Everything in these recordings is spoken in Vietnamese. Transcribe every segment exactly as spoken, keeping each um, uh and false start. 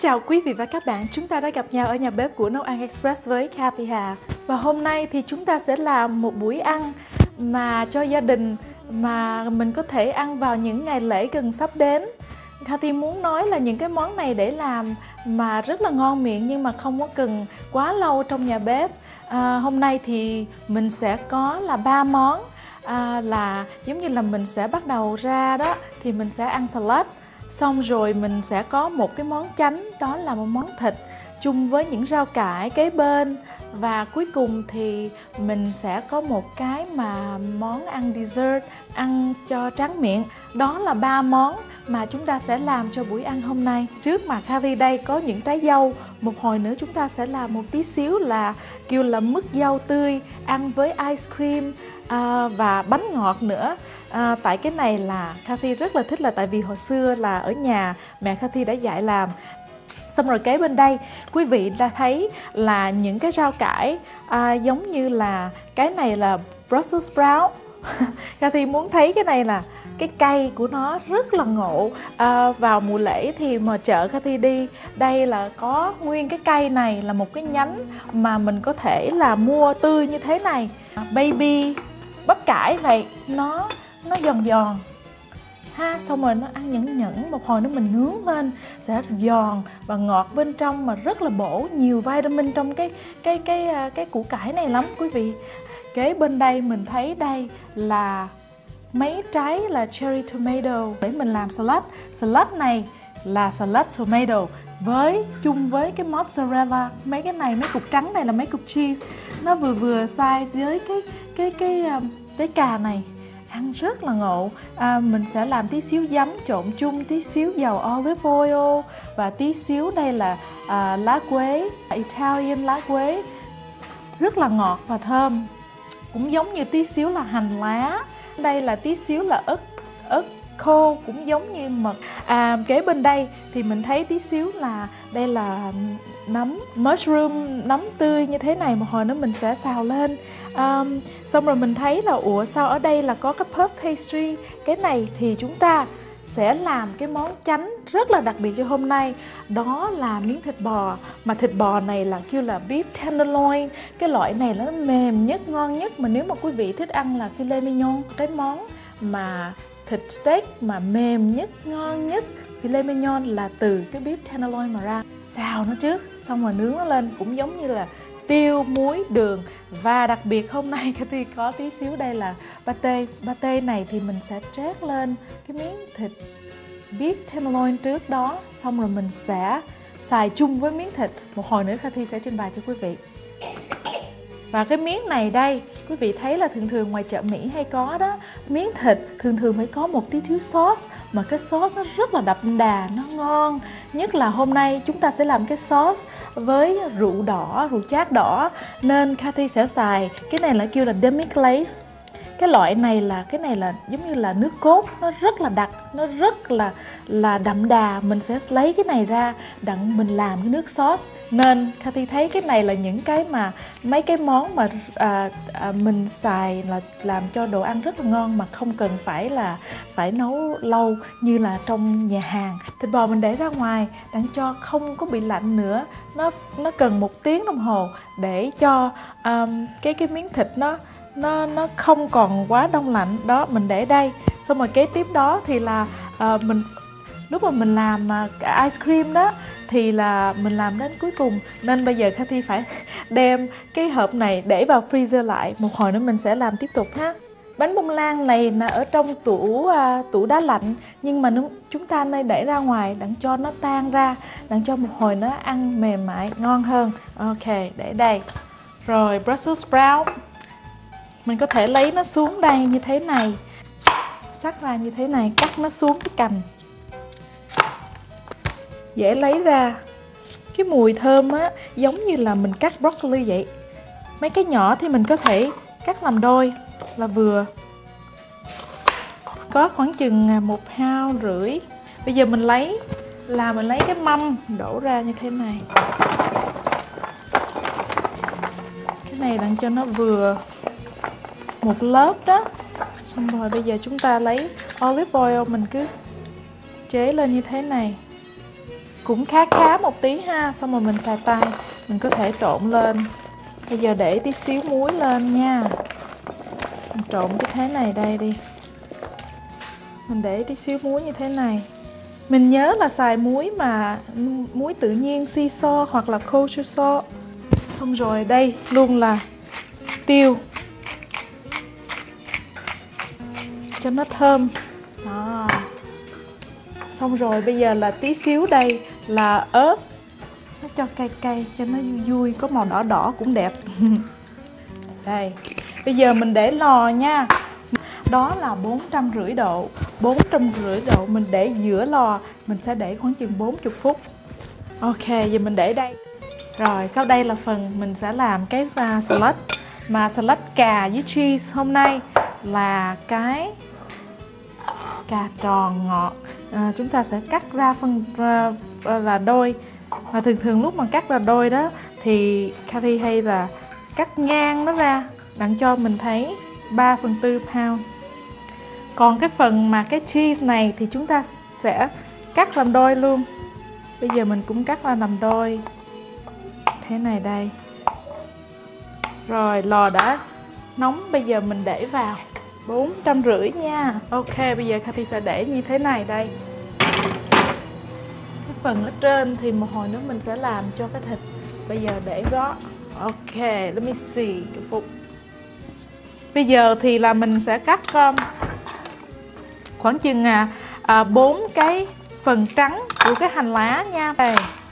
chào quý vị và các bạn, chúng ta đã gặp nhau ở nhà bếp của Nấu Ăn Express với Cathy Hà. Và hôm nay thì chúng ta sẽ làm một buổi ăn mà cho gia đình mà mình có thể ăn vào những ngày lễ gần sắp đến. Cathy muốn nói là những cái món này để làm mà rất là ngon miệng nhưng mà không có cần quá lâu trong nhà bếp. À, hôm nay thì mình sẽ có là ba món. À, là giống như là mình sẽ bắt đầu ra đó thì mình sẽ ăn salad, xong rồi mình sẽ có một cái món chánh, đó là một món thịt chung với những rau cải kế bên, và cuối cùng thì mình sẽ có một cái mà món ăn dessert, ăn cho tráng miệng. Đó là ba món mà chúng ta sẽ làm cho buổi ăn hôm nay. Trước mặt Cathy đây có những trái dâu, một hồi nữa chúng ta sẽ làm một tí xíu là kêu là mứt dâu tươi ăn với ice cream à, và bánh ngọt nữa. À, tại cái này là Cathy rất là thích, là tại vì hồi xưa là ở nhà mẹ Cathy đã dạy làm. Xong rồi kế bên đây quý vị đã thấy là những cái rau cải à, giống như là cái này là Brussels sprout. Cathy muốn thấy cái này là cái cây của nó rất là ngộ. À, vào mùa lễ thì mà chợ Cathy đi, đây là có nguyên cái cây này là một cái nhánh mà mình có thể là mua tươi như thế này. Baby bắp cải vậy, nó nó giòn giòn ha, xong rồi nó ăn nhẫn nhẫn, một hồi nữa mình nướng lên sẽ giòn và ngọt bên trong mà rất là bổ, nhiều vitamin trong cái cái cái cái, cái củ cải này lắm quý vị. Kế bên đây mình thấy đây là mấy trái là cherry tomato để mình làm salad. Salad này là salad tomato với chung với cái mozzarella, mấy cái này, mấy cục trắng này là mấy cục cheese, nó vừa vừa size với cái cái cái trái cà này, ăn rất là ngộ. À, mình sẽ làm tí xíu giấm trộn chung, tí xíu dầu olive oil và tí xíu đây là à, lá quế, Italian lá quế, rất là ngọt và thơm. Cũng giống như tí xíu là hành lá, đây là tí xíu là ớt ớt khô, cũng giống như mật. À, kế bên đây thì mình thấy tí xíu là đây là nấm mushroom, nấm tươi như thế này, một hồi nữa mình sẽ xào lên. À, xong rồi mình thấy là ủa sao ở đây là có cái puff pastry. Cái này thì chúng ta sẽ làm cái món chánh rất là đặc biệt cho hôm nay, đó là miếng thịt bò. Mà thịt bò này là kêu là beef tenderloin, cái loại này nó mềm nhất, ngon nhất. Mà nếu mà quý vị thích ăn là filet mignon, cái món mà thịt steak mà mềm nhất, ngon nhất, filet mignon là từ cái beef tenderloin mà ra. Xào nó trước, xong rồi nướng nó lên, cũng giống như là tiêu, muối, đường. Và đặc biệt hôm nay Cathy có tí xíu đây là pate. Pate này thì mình sẽ trét lên cái miếng thịt beef tenderloin trước đó, xong rồi mình sẽ xài chung với miếng thịt. Một hồi nữa Cathy sẽ trình bày cho quý vị. Và cái miếng này đây, quý vị thấy là thường thường ngoài chợ Mỹ hay có đó, miếng thịt thường thường phải có một tí thiếu sauce, mà cái sauce nó rất là đậm đà, nó ngon. Nhất là hôm nay chúng ta sẽ làm cái sauce với rượu đỏ, rượu chát đỏ, nên Cathy sẽ xài cái này là kêu là demi glaze. Cái loại này là cái này là giống như là nước cốt, nó rất là đặc, nó rất là là đậm đà. Mình sẽ lấy cái này ra đặng mình làm cái nước sauce. Nên Cathy thấy cái này là những cái mà mấy cái món mà à, à, mình xài là làm cho đồ ăn rất là ngon mà không cần phải là phải nấu lâu như là trong nhà hàng. Thịt bò mình để ra ngoài đặng cho không có bị lạnh nữa. Nó nó cần một tiếng đồng hồ để cho um, cái cái miếng thịt nó nó nó không còn quá đông lạnh đó. Mình để đây, xong rồi kế tiếp đó thì là uh, mình lúc mà mình làm uh, ice cream đó thì là mình làm đến cuối cùng, nên bây giờ Cathy phải đem cái hộp này để vào freezer lại, một hồi nữa mình sẽ làm tiếp tục ha. Bánh bông lan này là ở trong tủ uh, tủ đá lạnh, nhưng mà chúng ta nên để ra ngoài đặng cho nó tan ra, đặng cho một hồi nó ăn mềm mại ngon hơn. Ok, để đây. Rồi Brussels sprout mình có thể lấy nó xuống đây như thế này, xắt ra như thế này, cắt nó xuống cái cành, dễ lấy ra. Cái mùi thơm á giống như là mình cắt broccoli vậy. Mấy cái nhỏ thì mình có thể cắt làm đôi là vừa. Có khoảng chừng một pound rưỡi. Bây giờ mình lấy là mình lấy cái mâm đổ ra như thế này. Cái này làm cho nó vừa một lớp đó. Xong rồi bây giờ chúng ta lấy olive oil, mình cứ chế lên như thế này. cũng khá khá một tí ha. Xong rồi mình xài tay, mình có thể trộn lên. Bây giờ để tí xíu muối lên nha. Mình trộn cái thế này đây đi. Mình để tí xíu muối như thế này. Mình nhớ là xài muối mà muối tự nhiên sea salt hoặc là kosher salt. Xong rồi đây luôn là tiêu cho nó thơm. Đó. Xong rồi bây giờ là tí xíu đây là ớt. Nó cho cay cay cho nó vui vui, có màu đỏ đỏ cũng đẹp. Đây. Bây giờ mình để lò nha. Đó là bốn trăm rưỡi độ. bốn trăm rưỡi độ mình để giữa lò, mình sẽ để khoảng chừng bốn mươi phút. Ok, giờ mình để đây. Rồi, sau đây là phần mình sẽ làm cái uh, salad. Mà salad cà với cheese hôm nay là cái cà tròn ngọt. À, chúng ta sẽ cắt ra phân uh, là đôi. Và thường thường lúc mà cắt ra đôi đó thì Cathy hay là cắt ngang nó ra đặng cho mình thấy ba phần tư pound. Còn cái phần mà cái cheese này thì chúng ta sẽ cắt làm đôi luôn. Bây giờ mình cũng cắt ra làm đôi. Thế này đây. Rồi lò đã nóng, bây giờ mình để vào bốn trăm rưỡi nha. Ok, bây giờ Cathy sẽ để như thế này đây. Cái phần ở trên thì một hồi nữa mình sẽ làm cho cái thịt. Bây giờ để đó. Ok, let me see. Phút. Bây giờ thì là mình sẽ cắt um, khoảng chừng à, à, bốn cái phần trắng của cái hành lá nha. Đây.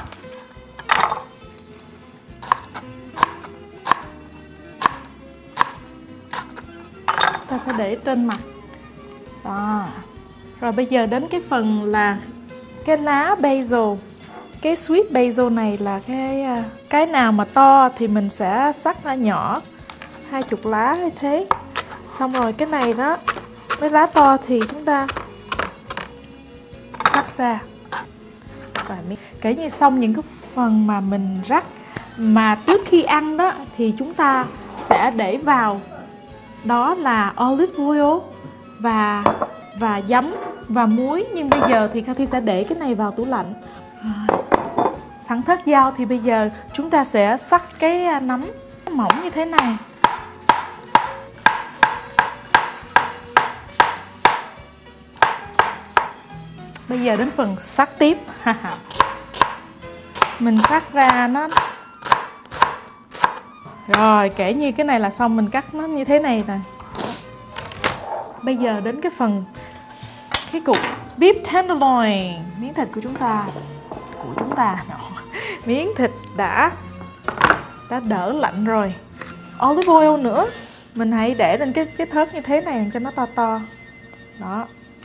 Ta sẽ để trên mặt. Đó. Rồi bây giờ đến cái phần là cái lá basil. Cái sweet basil này là cái cái nào mà to thì mình sẽ cắt ra nhỏ, hai chục lá như thế. Xong rồi cái này đó, cái lá to thì chúng ta cắt ra. Và kể như xong những cái phần mà mình rắc mà trước khi ăn đó thì chúng ta sẽ để vào, đó là olive oil và và giấm và muối. Nhưng bây giờ thì Cathy sẽ để cái này vào tủ lạnh. Sẵn thớt dao thì bây giờ chúng ta sẽ xắt cái nấm mỏng như thế này. Bây giờ đến phần xắt tiếp. Mình xắt ra nó. Rồi kể như cái này là xong, mình cắt nó như thế này nè. Bây giờ đến cái phần cái cục beef tenderloin, miếng thịt của chúng ta của chúng ta miếng thịt đã đã đỡ lạnh rồi. Olive oil nữa, mình hãy để lên cái cái thớt như thế này cho nó to to. Đó.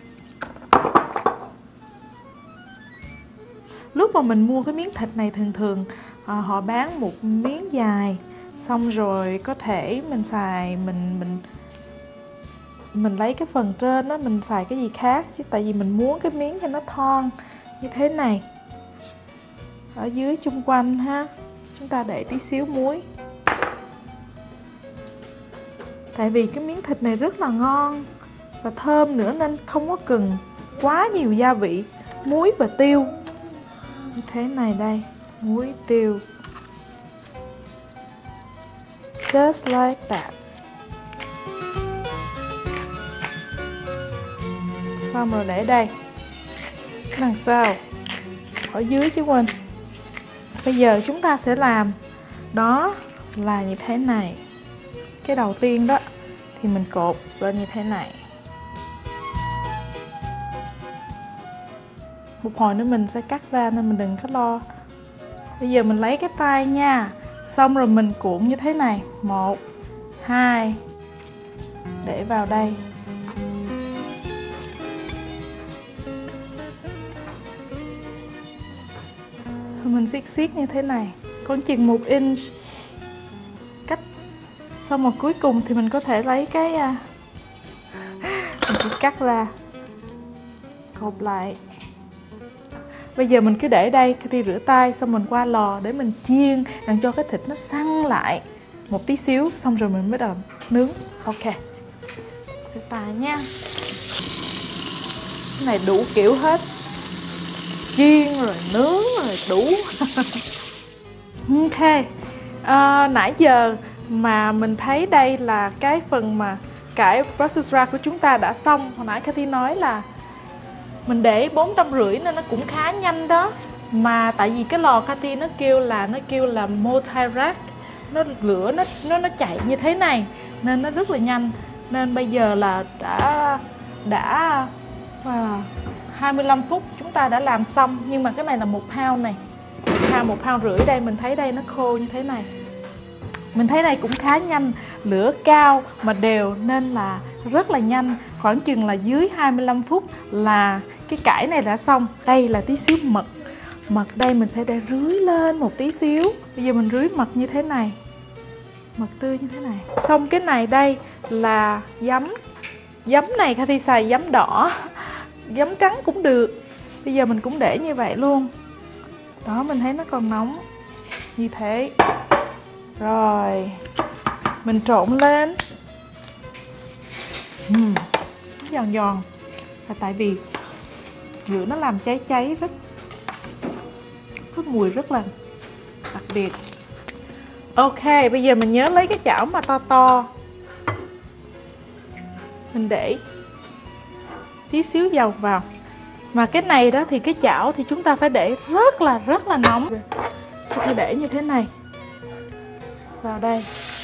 Lúc mà mình mua cái miếng thịt này thường thường à, họ bán một miếng dài, xong rồi có thể mình xài mình mình mình lấy cái phần trên đó mình xài cái gì khác, chứ tại vì mình muốn cái miếng cho nó thon như thế này. Ở dưới chung quanh ha, chúng ta để tí xíu muối. Tại vì cái miếng thịt này rất là ngon và thơm nữa nên không có cần quá nhiều gia vị, muối và tiêu. Như thế này đây, muối, tiêu. Just like that. Xong rồi để đây. Đằng sau, ở dưới chứ quên. Bây giờ chúng ta sẽ làm đó là như thế này. Cái đầu tiên đó thì mình cột lên như thế này. Một hồi nữa mình sẽ cắt ra nên mình đừng có lo. Bây giờ mình lấy cái tay nha. Xong rồi mình cuộn như thế này. Một, hai. Để vào đây. Rồi mình siết siết như thế này. Còn chừng một inch cách. Xong rồi cuối cùng thì mình có thể lấy cái mình chỉ cắt ra, cột lại. Bây giờ mình cứ để đây, Cathy rửa tay xong mình qua lò để mình chiên, làm cho cái thịt nó săn lại một tí xíu, xong rồi mình mới đầu nướng. Ok, rửa tay nha. Cái này đủ kiểu hết. chiên rồi nướng rồi đủ. Ok, à, nãy giờ mà mình thấy đây là cái phần mà cải Brussels sprouts của chúng ta đã xong. Hồi nãy Cathy nói là mình để bốn trăm rưỡi nên nó cũng khá nhanh đó. Mà tại vì cái lò Cathy nó kêu là nó kêu là multi-rack, nó lửa nó nó nó chạy như thế này nên nó rất là nhanh. Nên bây giờ là đã đã wow, hai mươi lăm phút chúng ta đã làm xong. Nhưng mà cái này là một pound này, một pound một pound rưỡi đây, mình thấy đây nó khô như thế này. Mình thấy đây cũng khá nhanh, lửa cao mà đều nên là rất là nhanh. Khoảng chừng là dưới hai mươi lăm phút là cái cải này đã xong. Đây là tí xíu mật. Mật đây mình sẽ để rưới lên một tí xíu. Bây giờ mình rưới mật như thế này, mật tươi như thế này. Xong cái này đây là giấm. Giấm này Cathy xài giấm đỏ, giấm trắng cũng được. Bây giờ mình cũng để như vậy luôn. Đó, mình thấy nó còn nóng như thế. Rồi mình trộn lên. uhm, Nó giòn giòn là tại vì lửa nó làm cháy cháy, rất có mùi rất là đặc biệt. Ok, bây giờ mình nhớ lấy cái chảo mà to to, mình để tí xíu dầu vào. Mà cái này đó thì cái chảo thì chúng ta phải để rất là rất là nóng. Có thể để như thế này vào đây.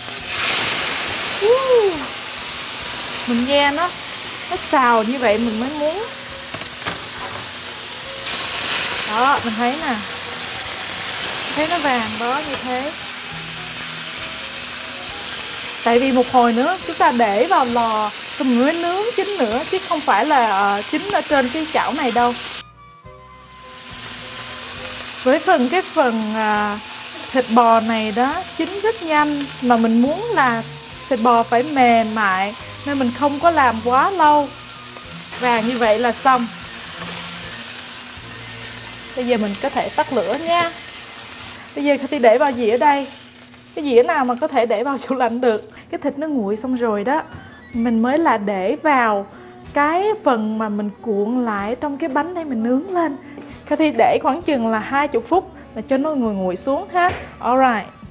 uh, Mình nghe nó nó xào như vậy mình mới muốn. Đó, mình thấy nè, thấy nó vàng đó như thế. Tại vì một hồi nữa chúng ta để vào lò xong rồi mới nướng chín nữa, chứ không phải là uh, chín ở trên cái chảo này đâu. Với phần cái phần uh, thịt bò này đó chín rất nhanh, mà mình muốn là thịt bò phải mềm mại nên mình không có làm quá lâu. Vàng như vậy là xong. Bây giờ mình có thể tắt lửa nha. Bây giờ Cathy để vào dĩa đây. Cái dĩa nào mà có thể để vào tủ lạnh được. Cái thịt nó nguội xong rồi đó, mình mới là để vào cái phần mà mình cuộn lại trong cái bánh đây mình nướng lên. Cathy để khoảng chừng là hai mươi phút là cho nó nguội nguội xuống ha. Alright.